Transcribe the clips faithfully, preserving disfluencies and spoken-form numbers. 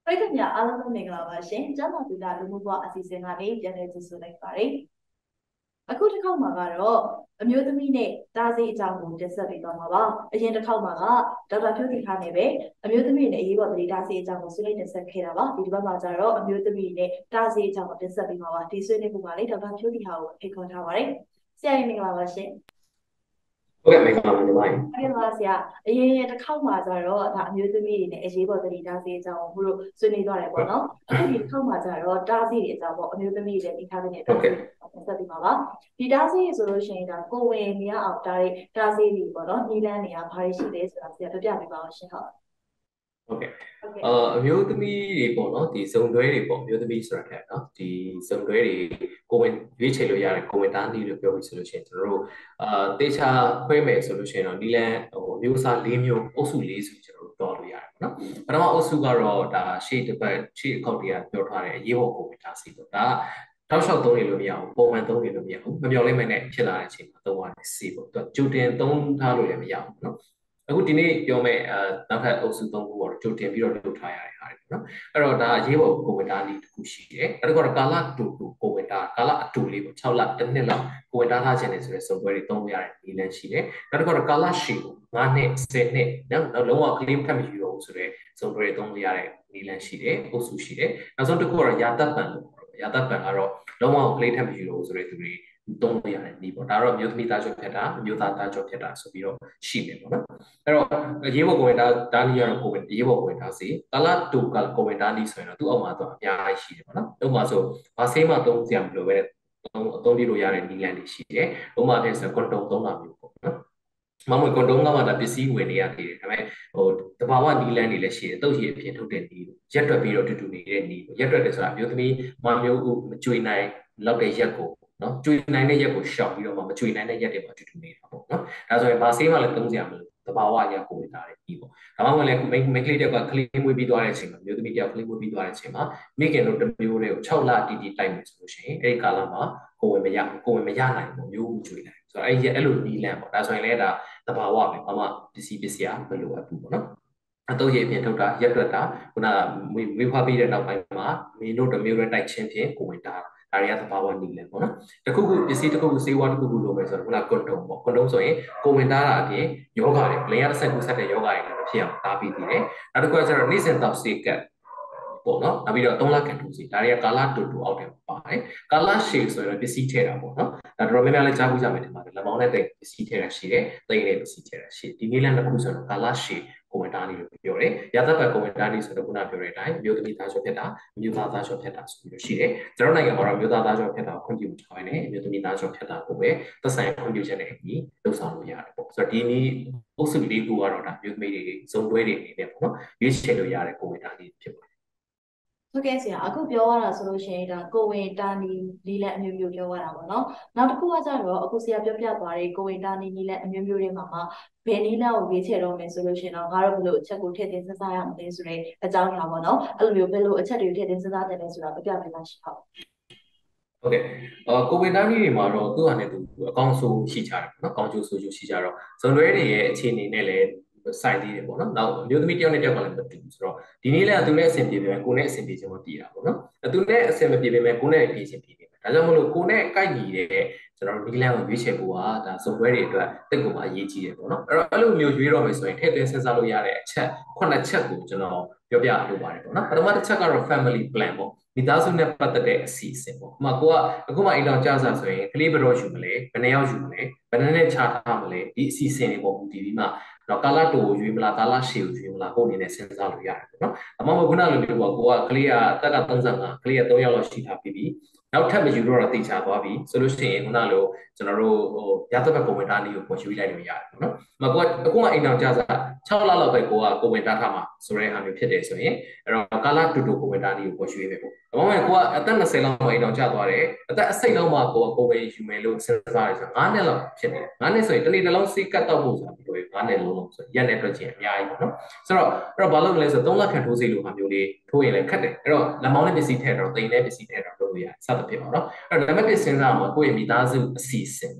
ပရိသတ်များအားလုံးပဲမင်္ဂလာပါရှင်။ကျမ်းမာသူသားလူမှုဘဝအစီအစဉ်ကနေပြန်လည်ကြိုဆိုလိုက်ပါတယ်။အခုတစ်ခေါက်မှာကတော့အမျိုးသမီးနဲ့တားဆီးအကြောင်းကိုတင်ဆက်ပေးသွားမှာပါ။အရင်တစ်ခေါက်မှာကဒေါက်တာဖြိုးတီခါနဲ့ပဲအမျိုးသမီးနဲ့အရေးပေါ်သတိတားဆီးအကြောင်းကိုဆွေးနွေးတင်ဆက်ခဲ့တာပါ။ဒီတစ်ပတ်မှာကျတော့အမျိုးသမီးနဲ့တားဆီးအကြောင်းကိုတင်ဆက်ပေးမှာပါ။ဒီဆွေးနွေးမှုမှာလည်းဒေါက်တာဖြိုးတီခါကိုဖိတ်ခေါ်ထားပါတယ်။ဆရာကြီးမင်္ဂလာပါရှင်။ဟုတ်ကဲ့မင်္ဂလာပါညီမကြီး။အဲ့ဒါဆရာအရင်တစ်ခေါက်မှာကျတော့ဒါအမျိုးသမီးတွေနဲ့အရေးပေါ်သတိတားဆီးအကြောင်းကိုဘုလို့ဆွေးနွေးသွားတယ်ပေါ့နော်။အခုဒီတစ်ခေါက်မှာကျတော့တားဆီးတွေအကြောင်းပေါ့အမျိုးသမီးတွေဒီခါကနေတားဆီးဆက်ပြီးပါပါဒီတားဆီးဆိုလို့ရှိရင်ဒါကိုဝင်နေရအောင်ဒါတွေတားဆီးတွေပေါ့နော်နီးလန်းနေရဘာတွေရှိလဲဆိုတာဆရာပြပြပေးပါအောင်ရှင်းဟုတ်ဟုတ်ကဲ့အာအမျိုးသမီးတွေပေါ့နော်ဒီစုံတွဲတွေပေါ့အမျိုးသမီးဆိုတာတဲ့နော်ဒီစုံတွဲတွေကိုဝင်ရွေးချယ်လို့ရတယ်ကိုဝင်တားနည်းလို့ပြောပြီးဆိုလို့ရှိရင်ကျွန်တော်တို့အာတေချာခွဲမယ်ဆိုလို့ရှိရင်တော့နီလန်ဟိုမျိုးစား၄မျိုးအုပ်စု၄စုကျွန်တော်တို့တွားလို့ရတယ်နော်ပထမအုပ်စုကတော့ဒါရှေ့တစ်ပတ်ရှေ့အခောက်တည်းကပြောထားတဲ့အရေးပေါ်ကိုဝင်တားစီပေါ့ဒါတောက်လျှောက်သုံးနေလို့မရဘူးပုံမှန်သုံးနေလို့မရဘူးမပြောလိမ့်မယ်နဲ့ဖြစ်လာတဲ့အချိန်မှာသုံးရတယ်စီပေါ့သူကြိုတင်သုံးထားလို့လည်းမရဘူးနော်အခုဒီနေ့ပြောမယ့်အဲနောက်ထပ်အုပ်စုသုံးခုကတော့ကြိုတင်ပြီးတော့လုပ်ထားရတဲ့ဟာတွေနော်အဲ့တော့ဒါအရေးပေါ်ကိုဝင်တာနည်းတစ်ခုရှိတယ်အဲ့ဒါကတော့ကာလတူတူကိုဝင်တာကာလအတူလေးပေါ့၆လတစ်နှစ်လောက်ကိုဝင်တာထားခြင်းနေဆိုတဲ့စုံပွဲတွေသုံးရတဲ့နည်းလမ်းရှိတယ်နောက်တစ်ခုကတော့ကာလရှည်ကို၅နှစ်၁၀နှစ်နော်နောက်လုံးဝ claim ထပ်မယူတော့ဘူးဆိုတဲ့စုံပွဲတွေသုံးရတဲ့နည်းလမ်းရှိတယ်အုပ်စုရှိတယ်နောက်ဆုံးတစ်ခုကတော့ယာတပ်ပံလို့ယာတပ်ပံကတော့လုံးဝ claim ထပ်မယူတော့ဘူးဆိုတဲ့သူတွေသုံးလို့ရတဲ့နည်းပေါ့ဒါတော့မျိုးသမီးသားချုပ်ဖြစ်တာမျိုးသားသားချုပ်ဖြစ်တာဆိုပြီးတော့ရှိမယ်ပေါ့နော်အဲ့တော့ရေးပေါ်ကိုဝင်တာဒါနည်းကတော့ကိုဝင်ရေးပေါ်ကိုဝင်တာစီကာလတူကကိုဝင်တာနည်းဆိုရင်တော့သူ့အောက်မှာတော့အများကြီးရှိတယ်ပေါ့နော်ဥပမာဆိုဘာဆေးမှသုံးစရာမလိုပဲအသုံးပြုလို့ရတဲ့နည်းလမ်းတွေရှိတယ်ဥပမာနဲ့ဆိုကွန်တုံသုံးတာမျိုးပေါ့နော်မမကွန်တုံကမှဒါပစ္စည်းဝင်နေရသေးတယ်ဒါပေမဲ့ဟိုတဘာဝနီလန်းတွေလည်းရှိတယ်တုတ်ရည်အဖြစ်ထုတ်တဲ့နီးရက်တွက်ပြီးတော့တူတူနေတဲ့နီးရက်တွက်တယ်ဆိုတာအမျိုးသမီးမမျိုးဦးမကြွေနိုင်လောက်တဲ့ရက်ကိုနော်ကြွေနိုင်တဲ့ရက်ကိုရှောင်ပြီးတော့မှမကြွေနိုင်တဲ့ရက်တွေမှာတူတူနေတာပေါ့နော်ဒါဆိုရင်ဘာဆေးမှလည်းသုံးစရာမလိုတဘာဝအရာကိုဝင်တာတယ်ဒီပေါ့ဒါမှမဟုတ်လည်းမိမိကလေးတယောက်ကကလေးမွေးပြီးသွားတဲ့အချိန်မှာမျိုးသမီးတယောက်ကလေးမွေးပြီးသွားတဲ့အချိန်မှာမိခင်တို့တစ်မျိုးတွေကို၆လတီတီတိုက်မယ်ဆိုလို့ရှိရင်အဲဒီကာလမှာကိုဝင်မရကိုဝင်မရနိုင်ဘူးမျိုးမကြွေနိုင်ဆိုတော့အဲ့အဲ့လိုနီးလန့်ပေါ့ဒါဆိုရင်လည်းဒါတဘာဝပဲဘာမှပစ္စည်းပစ္စည်းမလိုအပ်ဘူးပေါ့နော်အတော့ရည်ပြင်ထုတ်တာရက်တွက်တာခုနကမွေးမွေးဖွားပြီးတဲ့နောက်ပိုင်းမှာမင်းတို့တစ်မျိုးနဲ့တိုက်ချင်းဖြင့်ကိုဝင်တာဒါတွေကသဘာဝနီးလန့်ပေါ့နော်တခုခုပစ္စည်းတစ်ခုခုစေဝါတစ်ခုခုလိုပဲဆိုတော့ခုနကကွန်တုံပေါ့ကွန်တုံဆိုရင်ကိုဝင်တာအပြင်ယောဂတွေလင်ရတစ်ဆက်ကူဆက်တဲ့ယောဂတွေလည်းဖြစ်အောင်တားပြီးတည်တယ်နောက်တစ်ခုကကျတော့နေ့စဉ်တောက်စေကတ်ပေါ့နော်နောက်ပြီးတော့သုံးလကန်တူစီဒါတွေကကာလတူတူအောက်တယ်ပါတယ်ကာလရှည်ဆိုရင်ပစ္စည်းထည့်တာပေါ့နော်ဒါတော်တော်များများလည်းကြားဘူးကြမယ်ဒီမှာလက်မောင်းနဲ့တိတ်ပစ္စည်းထည့်တာရှိတယ်တိတ်နဲ့ပစ္စည်းထည့်တာရှိတယ်ဒီနည်းလမ်းတစ်ခုဆိုတော့ကာလရှည်ကွန်မန်တာနီလို့ပြောတယ်ရာသပတ်ကွန်မန်တာနီဆိုတော့ခုနပြောတဲ့အတိုင်းမျိုးသမီးသားချောဖြစ်တာမျိုးသားသားချောဖြစ်တာဆိုပြီးတော့ရှိတယ်ကျွန်တော်နိုင်ငံမှာတော့မျိုးသားသားချောဖြစ်တာခွင့်ပြုထားတယ်မျိုးသမီးသားချောဖြစ်တာကိုပဲသက်ဆိုင်ခွင့်ပြုချက်နဲ့အညီလုပ်ဆောင်လို့ရတယ်ပေါ့ဆိုတော့ဒီနည်းအုပ်စုလေးခုကတော့ဒါမျိုးသမီးတွေစုံတွဲတွေအနေနဲ့ပေါ့နော်ရွေးချယ်လို့ရတဲ့ကွန်မန်တာနီဖြစ်ပါတယ်ဟုတ်ကဲ့ဆရာအခုပြောရတာဆိုလို့ရှိရင်ဒါကိုဝင်တာနီလီလက်အမျိုးမျိုးပြောရတာပေါ့နော်နောက်တစ်ခုကကျတော့အခုဆရာပြောပြသွားတဲ့ကိုဝင်တာနီလီလက်အမျိုးမျိုးတွေမှာမှာဘယ်နည်းလောက်ကိုရွေးချယ်တော့မယ်ဆိုလို့ရှိရင်တော့ငါတို့ဘယ်လိုအချက်ကိုထည့်သွင်းစဉ်းစားရမလဲဆိုတဲ့အကြောင်းအရာပေါ့နော်အဲ့လိုမျိုးဘယ်လိုအချက်တွေထည့်သွင်းစဉ်းစားတယ်လဲဆိုတာပြပြပေးပါရှိဟုတ်ဟုတ်ကဲ့အော်ကိုဗစ် -19 တွေမှာတော့သူ့ဟာနဲ့သူအကောင့်ဆိုးရှိကြတယ်နော်အကောင့်ကျိုးဆိုးကျိုးရှိကြတော့ဇွန်လွဲတွေရဲ့အခြေအနေနဲ့လည်းစိုက်သေးတယ်ပေါ့နော်။နောက်အမျိုးသမီးတယောက်နဲ့တယောက်ကလည်းမတူဘူးဆိုတော့ဒီနေ့လည်းသူနဲ့အဆင်ပြေပေမဲ့ကိုနဲ့အဆင်ပြေခြင်းမပြေတာပေါ့နော်။သူနဲ့အဆင်မပြေပေမဲ့ကိုနဲ့ပြေခြင်းပြေနေတယ်။ဒါကြောင့်မလို့ကိုနဲ့ကိုက်ညီတဲ့ကျွန်တော်တို့ဒီလမ်းကိုရွေးချယ်ဖို့ကဒါစုံတွဲတွေအတွက်တိတ်ကိုမှအရေးကြီးတယ်ပေါ့နော်။အဲ့တော့အဲ့လိုမျိုးရွေးတော့မယ်ဆိုရင်ထည့်သွင်းစဉ်းစားလို့ရတဲ့အချက်ခုနှစ်ချက်ကိုကျွန်တော်ပြောပြလိုပါတယ်ပေါ့နော်။ပထမတစ်ချက်ကတော့ family plan ပေါ့။မိသားစုနဲ့ပတ်သက်တဲ့အစီအစဉ်ပေါ့။ဥပမာကိုကအခုမှအိမ်တော်ကြားစားဆိုရင်ကလေးဘယ်တော့ယူမလဲဘယ်နှယောက်ယူမလဲဘယ်နှနဲ့ချထားမလဲဒီအစီအစဉ်တွေပေါ်မူတည်ပြီးမှတော့ကာလတူကိုရွေးမလားကာလရှည်ကိုရွေးမလားကိုအနေနဲ့စဉ်းစားလို့ရတယ်ပေါ့နော်။အမှမဟုတ်ခုနလိုမျိုးပေါ့ကိုကကလေးကအသက်က၃၅ကလေးက၃ယောက်လောက်ရှိထားပြီးပြီနောက်ထပ်မယူတော့တော့တိတ်ချသွားပြီဆိုလို့ရှိရင်ခုနလိုကျွန်တော်တို့ဟိုရသဘက်ကွန်ဝင်တာလေးကိုပေါ်ရွေးလိုက်လို့ရတယ်ပေါ့နော်။မကိုကအခုမှအိမ်တော်ကြားစား၆လလောက်ပဲကိုကကွန်ဝင်တာထားမှာဆိုတဲ့ဟာမျိုးဖြစ်တယ်ဆိုရင်အဲ့တော့ကာလတူတူကွန်ဝင်တာလေးကိုပေါ်ရွေးပဲပေါ့။ဒါမှမဟုတ်ကိုကအသက်၂၀လောက်မှအိမ်တော်ကြားသွားတယ်အသက်အစိတ်လောက်မှကိုကကိုယ်ပဲယူမယ်လို့စဉ်းစားရတယ်ဆိုတော့၅နှစ်လောက်ဖြစ်နေတယ်၅နှစ်ဆိုရင်တစ်နေ့တစ်လုံးစိတ်ကတ်တော့ဖို့ဆိုတာဒီလို၅နှစ်လုံးလုံးဆိုရက်နဲ့အတွက်ချင်းအများကြီးပေါ့နော်ဆိုတော့အဲ့တော့ဘာလို့လဲဆိုတော့၃လခန့်ထိုးစိလို့ဟာမျိုးလေးထိုးရင်လည်းခက်တယ်အဲ့တော့လက်မောင်းနဲ့ပစ္စည်းထည့်တော့တိမ်နဲ့ပစ္စည်းထည့်တော့လုပ်လို့ရတယ်စသဖြင့်ပေါ့နော်အဲ့တော့နံပါတ်၁စဉ်းစားမှာကိုယ့်ရဲ့မိသားစုအစီအစဉ်ပေါ့ကို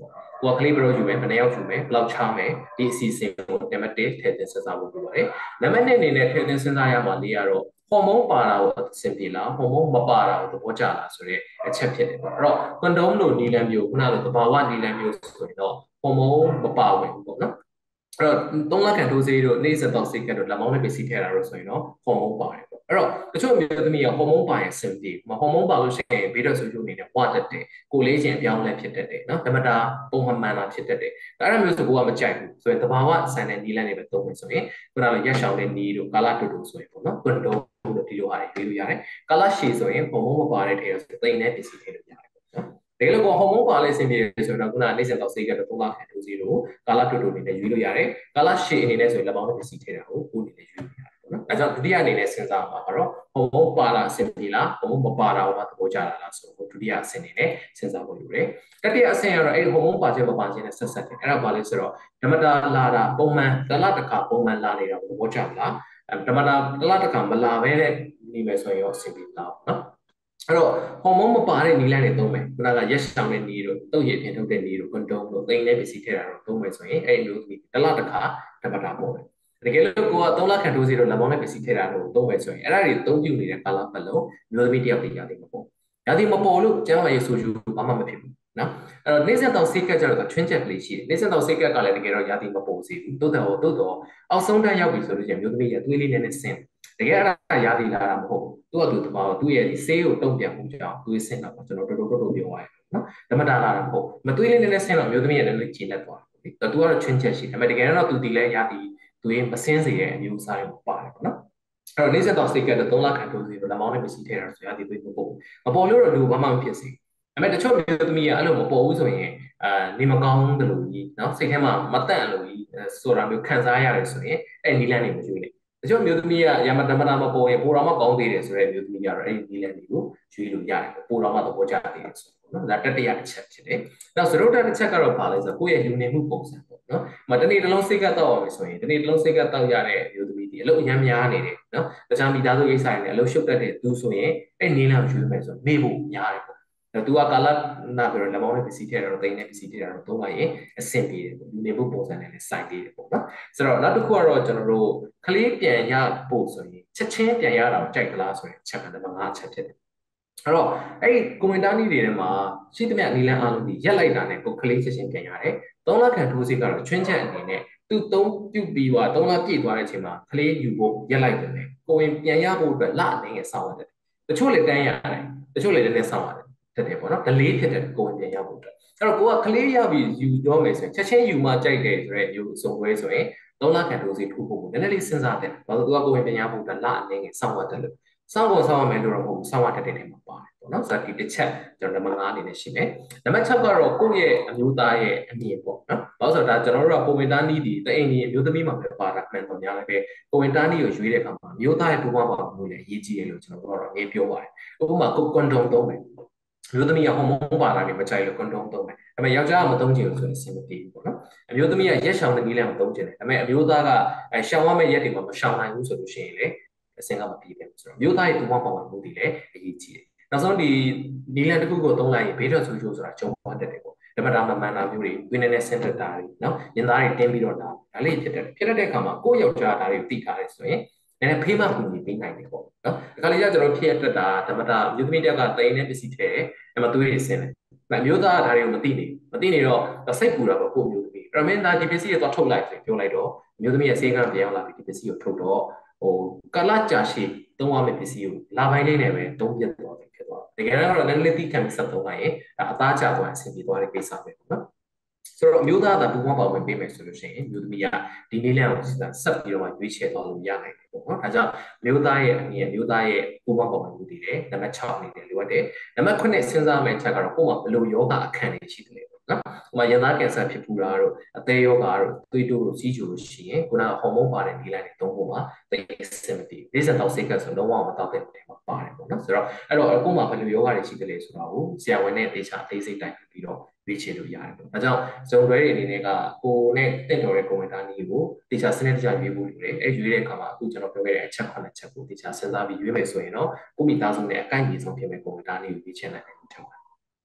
ကိုကကလေးဘယ်လိုယူမယ်ဘယ်နှယောက်ယူမယ်ဘယ်လောက်ချမယ်ဒီအစီအစဉ်ကိုနံပါတ်တစ်ထည့်သွင်းစဉ်းစားဖို့လိုပါတယ်နံပါတ်နှစ်အနေနဲ့ထည့်သွင်းစဉ်းစားရမှာလေးကတော့ဟော်မုန်းပါတာကိုအဆင်ပြေလားဟော်မုန်းမပါတာကိုသဘောကျလားဆိုတဲ့အချက်ဖြစ်တယ်ပေါ့အဲ့တော့ကွန်ဒုံးလိုနီလန်မျိုးခုနလိုသဘာဝနီလန်မျိုးဆိုရင်တော့ဟော်မုန်းမပါဝင်ဘူးပေါ့နော်အဲ့တော့သုံးလခန့်ထိုးစေးတို့နေ့စဉ်တော့စိတ်ကတို့လက်မောင်းနဲ့ပစ္စည်းထည့်တာလို့ဆိုရင်တော့ဟော်မုန်းပါတယ်ပေါ့အဲ့တော့တချို့မျိုးသမီးကဟော်မုန်းပါရင်စင်ပြေမဟော်မုန်းပါလို့ရှိရင်ဘေးတော့ဆူဆူအနေနဲ့ဝါတက်တယ်ကိုလေးချင်းအပြောင်းလဲဖြစ်တတ်တယ်နော်ဓမ္မတာပုံမှန်မှန်တာဖြစ်တတ်တယ်အဲ့ဒါမျိုးဆိုကိုကမကြိုက်ဘူးဆိုရင်တဘာဝဆန်တဲ့နီလန်တွေပဲသုံးမယ်ဆိုရင်ခုနကရက်ရှောင်တဲ့နီတို့ကာလတူတူဆိုရင်ပေါ့နော်ကွန်ဒုံးတို့ဒီလိုအားတွေရွေးလို့ရတယ်ကာလရှည်ဆိုရင်ဟော်မုန်းမပါတဲ့ထဲဆိုသိမ့်တဲ့ပစ္စည်းထည့်လို့ရတယ်တကယ်လို့ဟော်မုန်းပါလဲအဆင်ပြေဆိုရင်တော့ခုနကနေစဉ်တော့စိတ်ကတော့သုံးလခန့်ထိုးစီလို့ကာလတူတူအနေနဲ့ရွေးလို့ရတယ်ကာလရှည်အနေနဲ့ဆိုရင်လက်ပေါင်းနဲ့ပစ္စည်းထည့်တာကိုကိုအနေနဲ့ရွေးလို့ရတယ်ပေါ့နော်အဲကြောင့်ဒုတိယအနေနဲ့စဉ်းစားမှာကတော့ဟော်မုန်းပါလာအဆင်ပြေလားဟော်မုန်းမပါတာကိုမှသဘောကျလာလားဆိုတော့ဒုတိယအဆင့်အနေနဲ့စဉ်းစားဖို့လိုတယ်တတိယအဆင့်ကတော့အဲ့ဟော်မုန်းပါခြင်းမပါခြင်းနဲ့ဆက်ဆက်တယ်အဲ့ဒါဘာလဲဆိုတော့ဓမ္မတာလာတာပုံမှန်တစ်လတစ်ခါပုံမှန်လာနေတာကိုသဘောကျလားဓမ္မတာတစ်လတစ်ခါမလာဘဲနဲ့နေမယ်ဆိုရင်ရောအဆင်ပြေလားနော်အဲ့တော့ဟော်မုန်းမပါတဲ့နီလန်းတွေသုံးမယ်ခုနကရက်ရှောင်တဲ့နီတို့တုပ်ရည်ပြင်ထုတ်တဲ့နီတို့ကွန်ဒုံတို့သိမ့်တဲ့ပစ္စည်းထည့်တာတို့သုံးမယ်ဆိုရင်အဲ့လိုဒီတစ်လတစ်ခါဓမ္မတာပေါ့တကယ်လို့ကိုကသုံးလခန့်ထိုးစီတို့လက်မောင်းနဲ့ပစ္စည်းထည့်တာတို့သုံးမယ်ဆိုရင်အဲ့ဒါတွေသုံးပြုနေတဲ့ကာလပတ်လုံးမျိုးသမီးတယောက်တည်းရာသီမပေါ့ရာသီမပေါ်လို့ကျန်းမာရေးဆိုယူဘာမှမဖြစ်ဘူးနော်အဲ့တော့နေဆက်တော့စိတ်ကက်ကြတော့ချွင်းချက်ကလေးရှိတယ်နေဆက်တော့စိတ်ကက်ကလည်းတကယ်တော့ရာသီမပေါ်စေဘူးတိုးတော်တိုးတော်အောက်ဆုံးတန်းရောက်ပြီဆိုလို့ကျမျိုးသမီးရသွေးလေးနဲ့နဲ့ဆင်းတကယ်အဲ့ဒါရာသီလာတာမဟုတ်ဘူးသူကသူတဘာသူ့ရဲ့ဒီဆေးကိုတုံ့ပြန်မှုကြောင့်သွေးဆင်းတာပေါ့ကျွန်တော်တော်တော်တော်တော်ပြောရတယ်နော်ဓမ္မတာလာတာမဟုတ်မသွေးလေးနဲ့နဲ့ဆင်းတော့မျိုးသမီးရလည်းကျေနပ်သွားတယ်သူကတော့ချွင်းချက်ရှိတယ်ဒါပေမဲ့တကယ်တော့သူဒီလဲရာသီသူရင်မစင်းစေတဲ့အမျိုးအစားတွေပါတယ်ပေါ့နော်အဲ့တော့နေဆက်တော့စိတ်ကက်တော့သုံးလခန့်ထိုးစီတော့လက်မောင်းနဲ့ပစ္စည်းထည့်တာဆိုရာဒီသွေးမပေါ်ဘူးမပေါ်လို့တော့လူဘာမှမဖြစ်စေဒါပေမဲ့တချို့မျိုးသမီးကအဲ့လိုမပေါ်ဘူးဆိုရင်အာနေမကောင်းတယ်လို့ကြီးနော်စိတ်ထဲမှာမတန့်လို့ကြီးဆိုတာမျိုးခံစားရတယ်ဆိုရင်အဲ့နီလန်းနေမရွေးနဲ့တချို့မျိုးသမီးကရမတမနာမပေါ်ရင်ပိုတော်မှကောင်းသေးတယ်ဆိုတဲ့မျိုးသမီးကတော့အဲ့ဒီနီလန်းတွေကိုရွေးလို့ရတယ်ပိုတော်မှသဘောကျသေးတယ်ဆိုတော့နော်ဒါတတိယတစ်ချက်ဖြစ်တယ်နောက်စရုပ်တတစ်ချက်ကတော့ဘာလဲဆိုတော့ကိုယ့်ရဲ့လူနေမှုပုံစံပေါ့နော်မတနေ့တစ်လုံးစိတ်ကတောက်အောင်ဆိုရင်တနေ့တစ်လုံးစိတ်ကတောက်ရတဲ့မျိုးသမီးဒီအလုပ်အများများနေတယ်နော်တခြားမိသားစုကိစ္စတွေနဲ့အလုပ်ရှုပ်တတ်တဲ့သူဆိုရင်အဲ့နီလန်းကိုရွေးမယ်ဆိုတော့နေဖို့များတယ်ပေါ့သူကကာလနာပြီးတော့လက်မောင်းနဲ့ပစ္စည်းထည့်တာတော့တိန်နဲ့ပစ္စည်းထည့်တာတော့သုံးပါရင်အဆင်ပြေတယ်ပေါ့လူနေဖို့ပုံစံနဲ့လည်းစိုက်သေးတယ်ပေါ့နော်ဆိုတော့နောက်တစ်ခုကတော့ကျွန်တော်တို့ကလေးပြန်ရဖို့ဆိုရင်ချက်ချင်းပြန်ရတာကိုကြိုက်ကလားဆိုရင်ချက်ကနံပါတ်ငါးချက်ဖြစ်တယ်အဲ့တော့အဲ့ဒီကွန်မန်တာနီတွေထဲမှာရှိသမျှနီလန်းအားလုံးဒီရက်လိုက်တာနဲ့ကိုကလေးချက်ချင်းပြန်ရတယ်သုံးလခန့်ထိုးစိတ်ကတော့ချွင်းချက်အနေနဲ့သူသုံးပြုတ်ပြီးသွားသုံးလပြည့်သွားတဲ့အချိန်မှာကလေးယူဖို့ရက်လိုက်တယ်ကိုဝင်ပြန်ရဖို့အတွက်လအနေနဲ့စောင့်ရတယ်တချို့လည်းတန်းရတယ်တချို့လည်းလည်းနဲ့စောင့်ရတယ်တက်တယ်ပေါ့နော် delay ဖြစ်တဲ့ကိုဝင်ပြန်ရဖို့အတွက်အဲ့တော့ကိုကကလေးရပြီးယူတော့မယ်ဆိုရင်ချက်ချင်းယူမှကြိုက်တယ်ဆိုတဲ့မျိုးစုံပွဲဆိုရင်သုံးလခန့်ထိုးစိတ်ထိုးဖို့ကိုနည်းနည်းလေးစဉ်းစားတယ်ဘာလို့သူကကိုဝင်ပြန်ရဖို့အတွက်လအနေနဲ့စောင့်ရတယ်လို့စောင့်ဖို့စောင့်ရမယ်လို့တော့မဟုတ်ဘူးစောင့်ရတဲ့တဲ့မှာပါတယ်ပေါ့နော်ဆိုတော့ဒီတစ်ချက်ကျွန်တော်နံပါတ်ငါးအနေနဲ့ရှိမယ်နံပါတ်ခြောက်ကတော့ကိုယ့်ရဲ့အမျိုးသားရဲ့အမြင်ပေါ့နော်ဘာလို့ဆိုတော့ဒါကျွန်တော်တို့ကကိုဝင်တာနီးဒီတအိမ်ကြီးအမျိုးသမီးမှာပဲပါတာမှန်တော့များလည်းပဲကိုဝင်တာနီးကိုရွေးတဲ့အခါမှာအမျိုးသားရဲ့ပူပေါင်းပါမှုလည်းအရေးကြီးတယ်လို့ကျွန်တော်တို့ကတော့ငေးပြောပါတယ်ဥပမာကိုကွန်ဒုံသုံးမယ်မျိုးသမီးကဟော်မုန်းပါတာတွေမကြိုက်လို့ကွန်ဒုံသုံးမယ်ဒါပေမဲ့ယောက်ျားကမသုံးချင်လို့ဆိုရင်အဆင်မပြေဘူးပေါ့နော်အမျိုးသမီးကရက်ရှောင်တဲ့နည်းလမ်းကိုသုံးချင်တယ်ဒါပေမဲ့အမျိုးသားကအဲရှောင်ရမယ့်ရက်တွေမှာမရှောင်နိုင်ဘူးဆိုလို့ရှိရင်လေအဆင်ကမပြေဘူးဆိုတော့မျိုးသားရဲ့ပူပေါင်းပါမှုတွေလည်းအရေးကြီးတယ်နောက်ဆုံးဒီနီလန်တစ်ခုကိုသုံးလိုက်ရင်ဘေးထွက်ဆိုးချိုးဆိုတာကြုံသွားတတ်တယ်ပေါ့ဓမ္မတာမမှန်တာမျိုးတွေဝိနည်းနဲ့ဆင်တက်တာတွေနော်ညင်သားတွေတင်းပြီးတော့ဒါဒါလေးဖြစ်တယ်ဖြစ်တဲ့အခါမှာကိုယ့်ယောက်ျားဒါတွေကိုသိထားတယ်ဆိုရင်နည်းနည်းဖေးမှပူညီပေးနိုင်တယ်ပေါ့နော်ဒီခါလေးကကျွန်တော်ဖြစ်ရတက်တာဓမ္မတာမျိုးသမီးတယောက်ကတိန်နဲ့ပစ္စည်းထည့်တယ်အဲ့မှာသွေးတွေဆင်းတယ်အမျိုးသားဒါတွေကိုမသိနေမသိနေတော့စိတ်ပူတာပေါ့ကိုမျိုးသမီးအဲ့မင်းသားဒီပစ္စည်းကိုတော့ထုတ်လိုက်ဆိုပြောလိုက်တော့မျိုးသမီးရဲ့စေကံပြောင်းလာပြီးဒီပစ္စည်းကိုထုတ်တော့ဟိုကာလကြာရှည်သုံးရမယ့်ပစ္စည်းကိုလာပိုင်းလေးနဲ့ပဲသုံးပြတ်သွားတယ်ဖြစ်သွားတယ်တကယ်တော့လည်းလက်တိခံပြီးဆက်သုံးလိုက်ရင်အသားကျသွားအဆင်ပြေသွားတဲ့ကိစ္စပဲပေါ့နော်ဆိုတော့မျိုးသားကပူပေါင်းပါဝင်ပေးမယ်ဆိုလို့ရှိရင်မျိုးသမီးကဒီနည်းလမ်းကိုဆက်ပြီးတော့ရွေးချယ်သွားလို့ရနိုင်တယ်ပေါ့နော်ဒါကြောင့်မျိုးသားရဲ့အမြင်မျိုးသားရဲ့ပူပေါင်းပါဝင်မှုတွေလည်းနံပါတ်ခြောက်အနေနဲ့လိုအပ်တယ်နံပါတ်ခုနှစ်စဉ်းစားမယ့်ချက်ကတော့ကိုယ်မှာဘယ်လိုယောဂအခန့်တွေရှိတယ်လဲနော်ဥပမာရန်သားကင်ဆာဖြစ်ပူတာတို့အသေးယောဂတို့သွေးတိုးတို့စီးချိုတို့ရှိရင်ခုနကဟော်မုန်းပါတဲ့ဒီလိုင်းတွေသုံးဖို့မှာသိစင်မတီဒီစက်တော့စိတ်ကဆိုလုံးဝမတောက်တဲ့နေမှာပါတယ်ပေါ့နော်ဆိုတော့အဲ့တော့ကိုယ်မှာဘယ်လိုယောဂတွေရှိတယ်လဲဆိုတာကိုဆရာဝန်နဲ့သေချာအသေးစိတ်တိုင်ပြီးတော့ရွေးချယ်လို့ရတယ်ပေါ့ဒါကြောင့်ဇုံတွဲတွေအနေနဲ့ကကိုယ်နဲ့တင့်တော်တဲ့ကွန်မန်တာနည်းကိုသေချာစနစ်တကျရွေးဖို့လိုတယ်အဲ့ရွေးတဲ့အခါမှာအခုကျွန်တော်ပြောခဲ့တဲ့အချက်ခုနှစ်ချက်ကိုသေချာစဉ်းစားပြီးရွေးမယ်ဆိုရင်တော့ကိုယ့်မိသားစုနဲ့အကိုက်ညီဆုံးဖြစ်မဲ့ကွန်မန်တာနည်းကိုရွေးချယ်နိုင်တယ်လို့ထင်ပါတယ်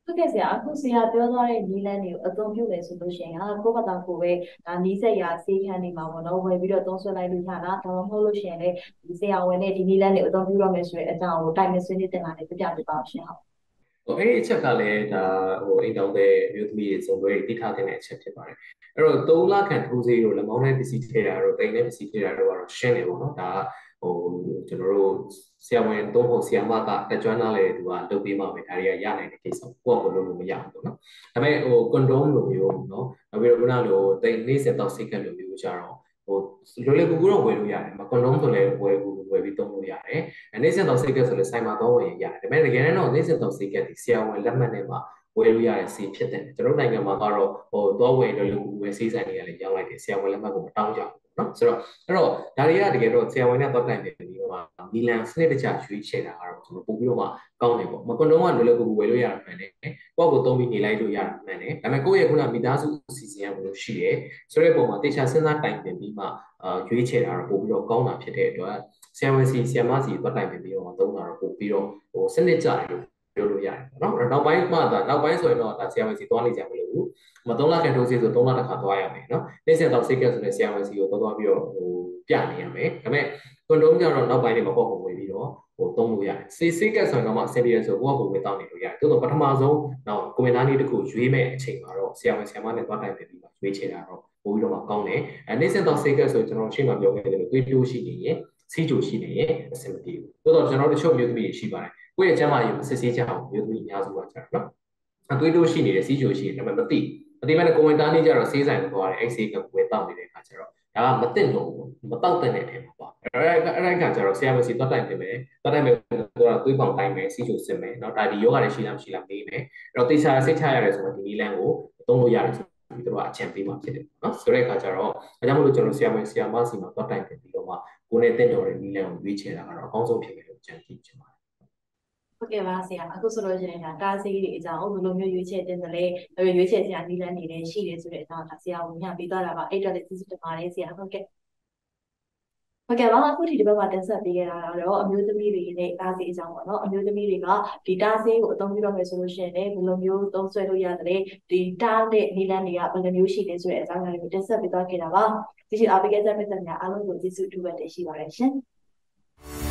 ဟုတ်ကဲ့ဆရာအခုဆရာပြောသွားတဲ့နီးလန်းတွေကိုအသုံးပြုမယ်ဆိုလို့ရှိရင်ဟာကိုယ့်ဘာသာကိုယ်ပဲဒါနီးစက်ရာစေးခန်းနေမှာပေါ့နော်ဝယ်ပြီးတော့သုံးဆွဲလိုက်လို့ရတာဒါမှမဟုတ်လို့ရှိရင်လည်းဒီဆရာဝန်နဲ့ဒီနီးလန်းတွေအသုံးပြုရမယ်ဆိုတဲ့အကြောင်းကိုတိုင်ပင်ဆွေးနွေးတင်လာတယ်ပြပြပေးပါအောင်ရှင်ဟုတ်ဟိုအဲ့ဒီအချက်ကလည်းဒါဟိုအိမ်တောင်တဲ့မြို့သမီးတွေစုံတွဲတွေတိထားတဲ့အချက်ဖြစ်ပါတယ်အဲ့တော့သုံးလခန့်ထိုးစေးတို့လက်မောင်းတဲ့ပစ္စည်းထည့်တာတို့တိမ်တဲ့ပစ္စည်းထည့်တာတို့ကတော့ရှင်းတယ်ပေါ့နော်ဒါဟိုကျွန်တော်တို့ဆရာဝန်သုံးဖို့ဆရာမကတက်ကြွနားလေသူကလုပ်ပေးမှပဲဒါတွေကရနိုင်တဲ့ကိစ္စကိုယ့်ကိုယ်လုပ်လို့မရဘူးပေါ့နော်ဒါပေမဲ့ဟိုကွန်ဒုံးလိုမျိုးနော်နောက်ပြီးတော့ခုနလိုတိမ်နေစက်တော့စိတ်ကက်လိုမျိုးကြတော့ဟိုလွယ်လွယ်ကူကူတော့ဝယ်လို့ရတယ်။ကွန်ဒုံးဆိုလည်းဝယ်ကူဝယ်ပြီးသုံးလို့ရတယ်။နေစက်တော့စိတ်ကက်ဆိုလည်းဆိုင်မှာတော့ဝယ်ရတယ်။ဒါပေမဲ့တကယ်တော့နေစက်တော့စိတ်ကက်ဒီဆရာဝန်လက်မှတ်နဲ့မှဝယ်လို့ရတဲ့စီဖြစ်တယ်။ကျွန်တော်နိုင်ငံမှာကတော့ဟိုတော့ဝယ်လွယ်လွယ်ကူကူဝယ်စီးဆိုင်တွေကလည်းရောင်းလိုက်တယ်။ဆရာဝန်လက်မှတ်ကိုမတောင်းကြဘူး။နော်ဆိုတော့အဲ့တော့ဒါတွေကတကယ်တော့ဆရာဝန်နဲ့တော့တိုင်တယ်ပြီးတော့မီလန်စနစ်တကျရွေးချယ်တာကတော့ကျွန်တော်ပို့ပြီးတော့မှကောင်းတယ်ပေါ့။မကွန်ဒုံးကလွယ်လွယ်ကူကူဝယ်လို့ရတာမှန်တယ်။ကိုယ့်ကိုသုံးပြီးနေလိုက်လို့ရတာမှန်တယ်။ဒါပေမဲ့ကိုယ့်ရဲ့ခုနမိသားစုအစီအစဉ်ကဘယ်လိုရှိရဲဆိုတဲ့ပုံမှာတေချာစဉ်းစားတိုင်ပင်ပြီးမှအာရွေးချယ်တာတော့ပို့ပြီးတော့ကောင်းတာဖြစ်တဲ့အတွက်ဆရာဝန်စီဆရာမစီတော့တိုင်ပင်ပြီးတော့သုံးတာတော့ပို့ပြီးတော့ဟိုစနစ်ကျတယ်လို့ပြောလို့ရတယ်ပေါ့နော်။နောက်ပိုင်းမှဒါနောက်ပိုင်းဆိုရင်တော့ဒါဆရာဝန်စီသွားနေကြမလို့ဘူး။မသုံးလခန့်ထိုးစီဆိုသုံးလတစ်ခါသွားရမယ်နော်။နေ့စဉ်တော့စိတ်ကဆိုတဲ့ဆရာဝန်စီကိုသွားသွားပြီးတော့ဟိုပြနေရမယ်။ဒါပေမဲ့ကွန်ဒုံးကြတော့နောက်ပိုင်းတွေမှာပေါ့ပုံဝင်ပြီးတော့ဟိုသုံးလို့ရတယ်။စေစိတ်ကဆိုရင်တော့မှအဆင်ပြေဆိုကိုယ့်ကိုယ်ပဲတောင်းနေလို့ရတယ်။တိုးတော့ပထမဆုံးတော့ကွန်မန်ဒါနေတစ်ခုရွေးမဲ့အချိန်မှာတော့ဆရာဝန်ဆရာမနဲ့သွားတိုင်ပင်ပြီးမှရွေးချယ်တာတော့ပို့ပြီးတော့မှကောင်းတယ်။အဲနေ့စဉ်တော့စိတ်ကဆိုကျွန်တော်ရှင်းမှာပြောခဲ့တယ်လို့တွေးတိုးရှိနေရင်စီးကြိုရှိနေရင်အဆင်မပြေဘူး။တိုးတော့ကျွန်တော်တို့ချုပ်မျိုးသမီးတွေရှိပါတယ်။ကိုယ့်ရဲ့ကျန်းမာရေးကိုစစ်ဆေးကြအောင်မျိုးသမီးအများစုကကြတယ်နော်။အတွေးတိုးရှိနေတယ်စီးကြိုရှိနေတယ်ဒါပေမဲ့မသိမသိမဲ့ကိုဝင်တားနေကြတော့စေးဆိုင်ကိုသွားတယ်အဲ့စေးကဝယ်တောက်နေတဲ့အခါကျတော့ဒါကမသိလို့မတောက်တဲ့အထင်မှာပေါ့အဲ့အဲ့အဲ့ခါကျတော့ဆရာမစီတက်တိုင်ပြင်မယ်တက်တိုင်မယ်တော့တွေးပေါင်တိုင်းမယ်စီးကြိုစစ်မယ်နော်ဒါဒီယောဂတွေရှိလားမရှိလားမေးမယ်အဲ့တော့တေချာစိတ်ချရတယ်ဆိုတော့ဒီနီလန်ကိုသုံးလို့ရတယ်ဆိုပြီးတော့အချံပေးမှဖြစ်တယ်နော်ဆိုတဲ့အခါကျတော့အဲကြောင့်မလို့ကျွန်တော်ဆရာမဆရာမစီမှာတက်တိုင်ပြင်ပြီးတော့မှကိုယ်နဲ့တင့်တော်တဲ့နီလန်ကိုရွေးချယ်တာကတော့အကောင်းဆုံးဖြစ်မယ်လို့ကြံကြည့်ချင်ပါတယ်ဟုတ်ကဲ့ပါဆရာအခုဆိုလို့ရှိရင်ဒါကားဆေးတွေအကြောင်းဘယ်လိုမျိုးရွေးချယ်တင်တယ်လဲရွေးချယ်ဆရာနီးလန်းနေတယ်ရှိတယ်ဆိုတဲ့အကြောင်းဒါဆရာဝန်ညပေးသွားတာပါအဲ့တော့လည်းကျေးဇူးတင်ပါတယ်ဆရာဟုတ်ကဲ့ဟုတ်ကဲ့ပါအခုဒီတစ်ပတ်မှာတင်ဆက်ပေးခဲ့တာကတော့အမျိုးသမီးတွေနဲ့တားဆေးအကြောင်းပေါ့နော်အမျိုးသမီးတွေကဒီတားဆေးကိုအသုံးပြုတော့မယ်ဆိုလို့ရှိရင်လည်းဘယ်လိုမျိုးသုံးဆွဲလို့ရတယ်ဒီတားတဲ့နီလန်းတွေကဘယ်လိုမျိုးရှိလဲဆိုတဲ့အကြောင်းအရာတွေကိုတင်ဆက်ပေးသွားခဲ့တာပါဒီရှိအားပေးခဲ့တဲ့ပြည်သူများအားလုံးကိုကျေးဇူးအထူးပဲတင်ရှိပါတယ်ရှင်